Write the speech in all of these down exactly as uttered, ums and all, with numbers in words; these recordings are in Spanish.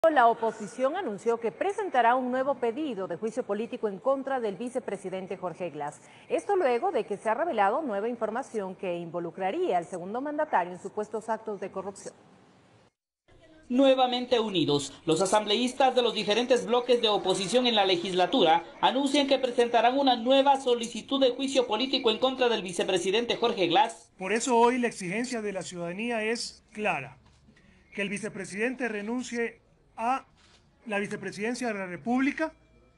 La oposición anunció que presentará un nuevo pedido de juicio político en contra del vicepresidente Jorge Glass. Esto luego de que se ha revelado nueva información que involucraría al segundo mandatario en supuestos actos de corrupción. Nuevamente unidos, los asambleístas de los diferentes bloques de oposición en la legislatura anuncian que presentarán una nueva solicitud de juicio político en contra del vicepresidente Jorge Glass. Por eso hoy la exigencia de la ciudadanía es clara: que el vicepresidente renuncie a la vicepresidencia de la República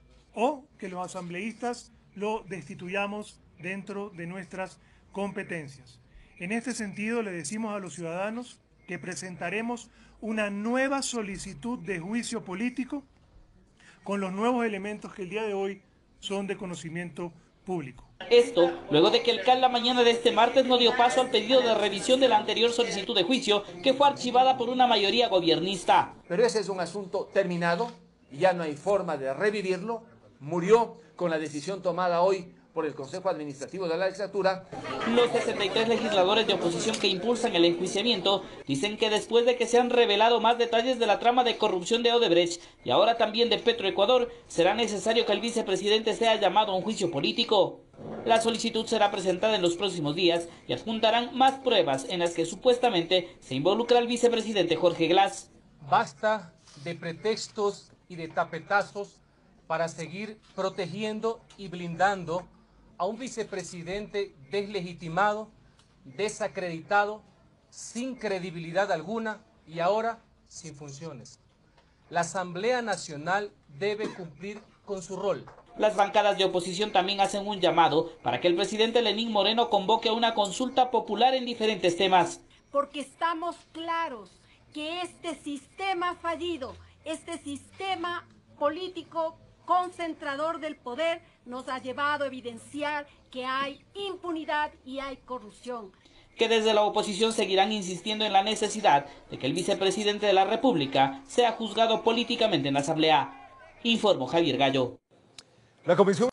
o que los asambleístas lo destituyamos dentro de nuestras competencias. En este sentido, le decimos a los ciudadanos que presentaremos una nueva solicitud de juicio político con los nuevos elementos que el día de hoy son de conocimiento público. Esto luego de que el C A L la mañana de este martes no dio paso al pedido de revisión de la anterior solicitud de juicio, que fue archivada por una mayoría gobiernista. Pero ese es un asunto terminado y ya no hay forma de revivirlo. Murió con la decisión tomada hoy por el Consejo Administrativo de la Legislatura. Los sesenta y tres legisladores de oposición que impulsan el enjuiciamiento dicen que después de que se han revelado más detalles de la trama de corrupción de Odebrecht y ahora también de Petroecuador, será necesario que el vicepresidente sea llamado a un juicio político. La solicitud será presentada en los próximos días y adjuntarán más pruebas en las que supuestamente se involucra al vicepresidente Jorge Glass. Basta de pretextos y de tapetazos para seguir protegiendo y blindando a un vicepresidente deslegitimado, desacreditado, sin credibilidad alguna y ahora sin funciones. La Asamblea Nacional debe cumplir con su rol. Las bancadas de oposición también hacen un llamado para que el presidente Lenín Moreno convoque a una consulta popular en diferentes temas. Porque estamos claros que este sistema fallido, este sistema político concentrador del poder nos ha llevado a evidenciar que hay impunidad y hay corrupción. Que desde la oposición seguirán insistiendo en la necesidad de que el vicepresidente de la República sea juzgado políticamente en la Asamblea. Informó Javier Gallo. La Comisión